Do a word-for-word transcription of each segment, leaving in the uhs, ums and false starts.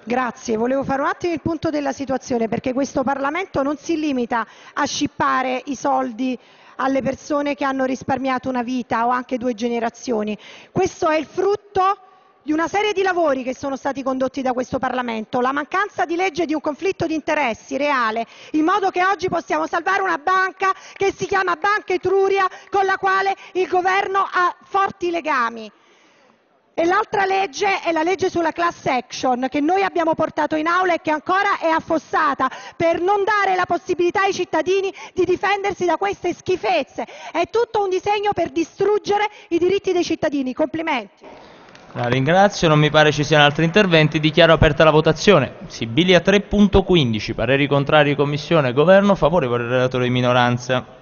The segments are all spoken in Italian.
Grazie, volevo fare un attimo il punto della situazione, perché questo Parlamento non si limita a scippare i soldi alle persone che hanno risparmiato una vita o anche due generazioni. Questo è il frutto di una serie di lavori che sono stati condotti da questo Parlamento, la mancanza di legge di un conflitto di interessi reale, in modo che oggi possiamo salvare una banca che si chiama Banca Etruria, con la quale il governo ha forti legami. E l'altra legge è la legge sulla class action, che noi abbiamo portato in aula e che ancora è affossata, per non dare la possibilità ai cittadini di difendersi da queste schifezze. È tutto un disegno per distruggere i diritti dei cittadini. Complimenti. La ringrazio, non mi pare ci siano altri interventi, dichiaro aperta la votazione. Sibilia tre punto quindici, pareri contrari, Commissione, Governo, favorevole, relatore di minoranza.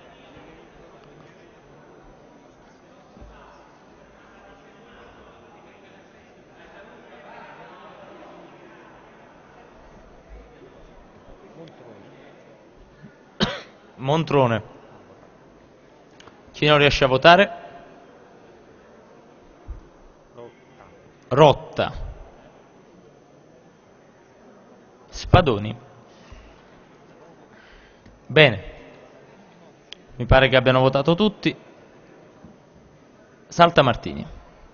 Montrone. Chi non riesce a votare? Rotta. Spadoni. Bene. Mi pare che abbiano votato tutti. Saltamartini.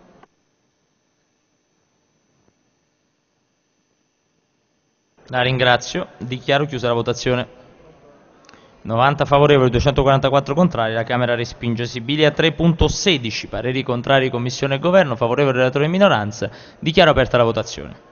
La ringrazio. Dichiaro chiusa la votazione. novanta favorevoli, duecentoquarantaquattro contrari, la Camera respinge. Sibilia tre punto sedici, pareri contrari, Commissione e Governo, favorevole, relatore di minoranza. Dichiaro aperta la votazione.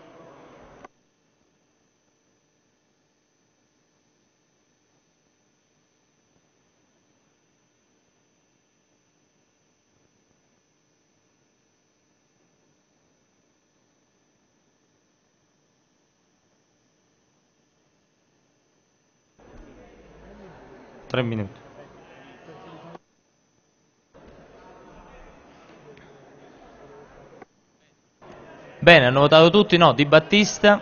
Tre minuti. Bene, hanno votato tutti? No, Di Battista.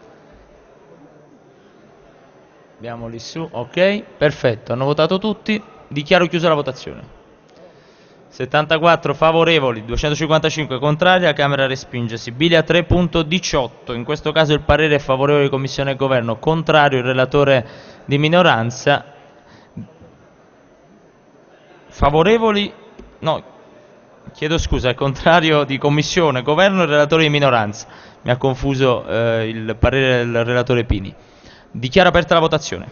Abbiamo lì su, ok, perfetto, hanno votato tutti. Dichiaro chiusa la votazione. settantaquattro favorevoli, duecentocinquantacinque contrari, la Camera respinge. Sibilia tre punto diciotto, in questo caso il parere è favorevole di Commissione e Governo, contrario il relatore di minoranza. Favorevoli, no, chiedo scusa, è contrario di Commissione, Governo e relatore di minoranza. Mi ha confuso eh, il parere del relatore Pini. Dichiaro aperta la votazione.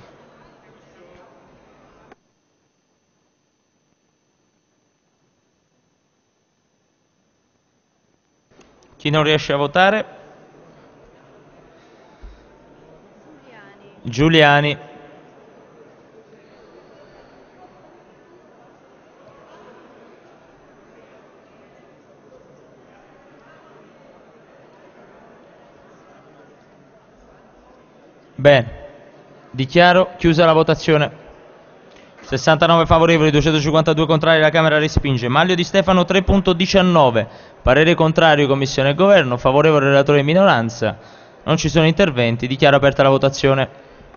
Chi non riesce a votare? Giuliani. Bene, dichiaro chiusa la votazione. sessantanove favorevoli, duecentocinquantadue contrari, la Camera respinge. Maglio Di Stefano tre punto diciannove, parere contrario, Commissione e Governo, favorevole relatore di minoranza. Non ci sono interventi, dichiaro aperta la votazione.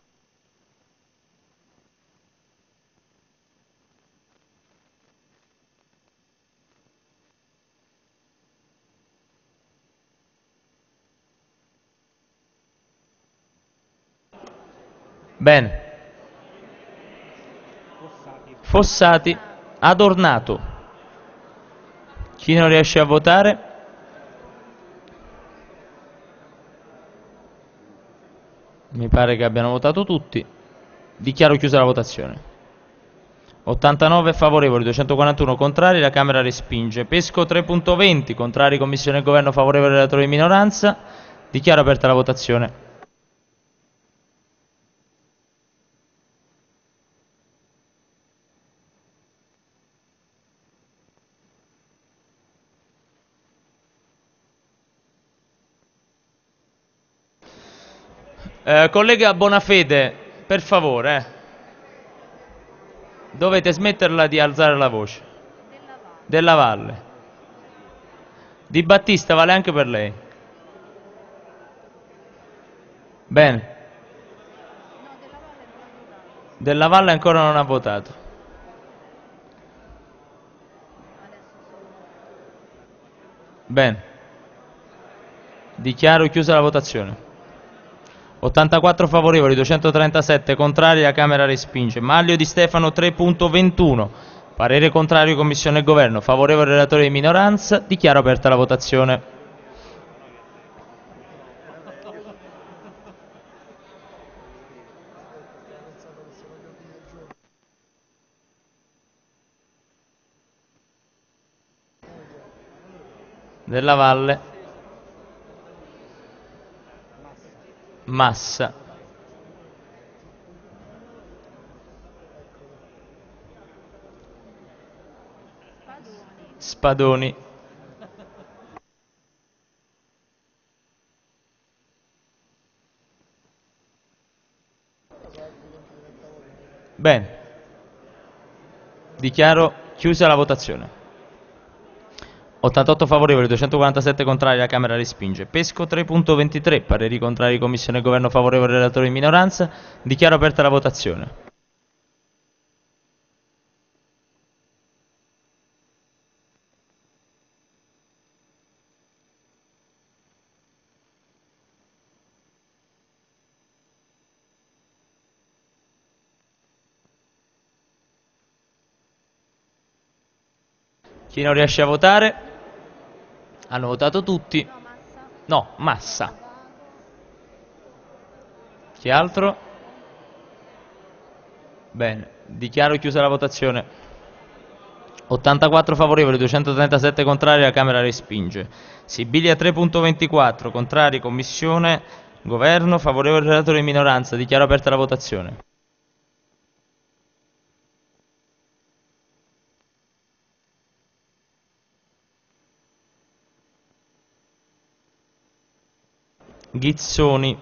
Bene. Fossati, Adornato. Chi non riesce a votare? Mi pare che abbiano votato tutti. Dichiaro chiusa la votazione. ottantanove favorevoli, duecentoquarantuno contrari, la Camera respinge. Pesco tre punto venti, contrari, Commissione e Governo, favorevole relatore di minoranza. Dichiaro aperta la votazione. Eh, collega Bonafede, per favore, eh. Dovete smetterla di alzare la voce. Della Valle. Di Battista vale anche per lei. Bene. Della Valle ancora non ha votato. Bene. Dichiaro chiusa la votazione. ottantaquattro favorevoli, duecentotrentasette contrari, la Camera respinge. Maglio Di Stefano tre punto ventuno. Parere contrario Commissione e Governo. Favorevole relatore di minoranza. Dichiaro aperta la votazione. Della Valle. Massa. Spadoni. Bene. Dichiaro chiusa la votazione. ottantotto favorevoli, duecentoquarantasette contrari, la Camera respinge. Pesco tre punto ventitré, pareri contrari Commissione e Governo, favorevole relatore di minoranza. Dichiaro aperta la votazione. Chi non riesce a votare? Hanno votato tutti. No, Massa. Chi altro? Bene, dichiaro chiusa la votazione. ottantaquattro favorevoli, duecentotrentasette contrari, la Camera respinge. Sibilia tre punto ventiquattro, contrari Commissione, Governo, favorevole relatore di minoranza. Dichiaro aperta la votazione. Ghizzoni.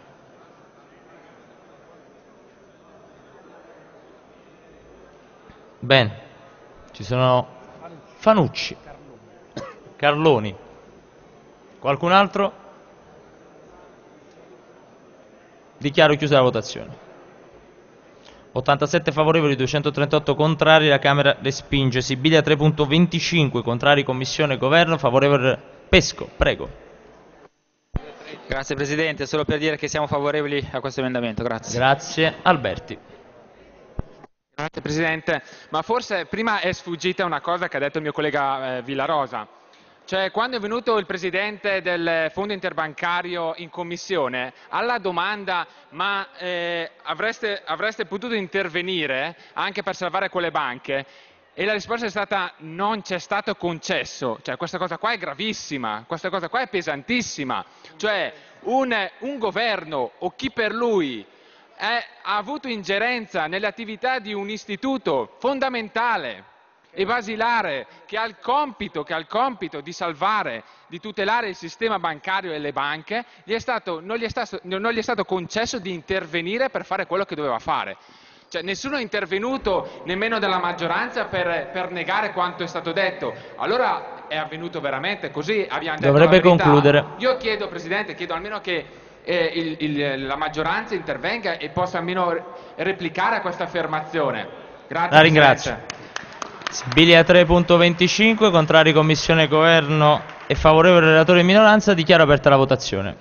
Bene, ci sono Fanucci, Carloni. Qualcun altro? Dichiaro chiusa la votazione. ottantasette favorevoli, duecentotrentotto contrari, la Camera respinge. Sibilia tre punto venticinque, contrari Commissione e Governo, favorevole Pesco, prego. Grazie Presidente, solo per dire che siamo favorevoli a questo emendamento, grazie. Grazie. Alberti. Grazie Presidente, ma forse prima è sfuggita una cosa che ha detto il mio collega eh, Villarosa. Cioè, quando è venuto il Presidente del Fondo Interbancario in Commissione, alla domanda ma eh, avreste, avreste potuto intervenire anche per salvare quelle banche? E la risposta è stata non c'è stato concesso. Cioè, questa cosa qua è gravissima, questa cosa qua è pesantissima. Cioè, un, un governo o chi per lui è, ha avuto ingerenza nelle attività di un istituto fondamentale e basilare che ha il compito, che ha il compito di salvare, di tutelare il sistema bancario e le banche, gli è stato, non, gli è stato, non gli è stato concesso di intervenire per fare quello che doveva fare. Cioè, nessuno è intervenuto, nemmeno dalla maggioranza, per, per negare quanto è stato detto. Allora è avvenuto veramente così, abbiamo detto Dovrebbe la verità. concludere. Io chiedo, Presidente, chiedo almeno che eh, il, il, la maggioranza intervenga e possa almeno replicare a questa affermazione. Grazie. La ringrazio. Sibilia tre punto venticinque, contrari Commissione e Governo e favorevole relatore di minoranza. Dichiaro aperta la votazione.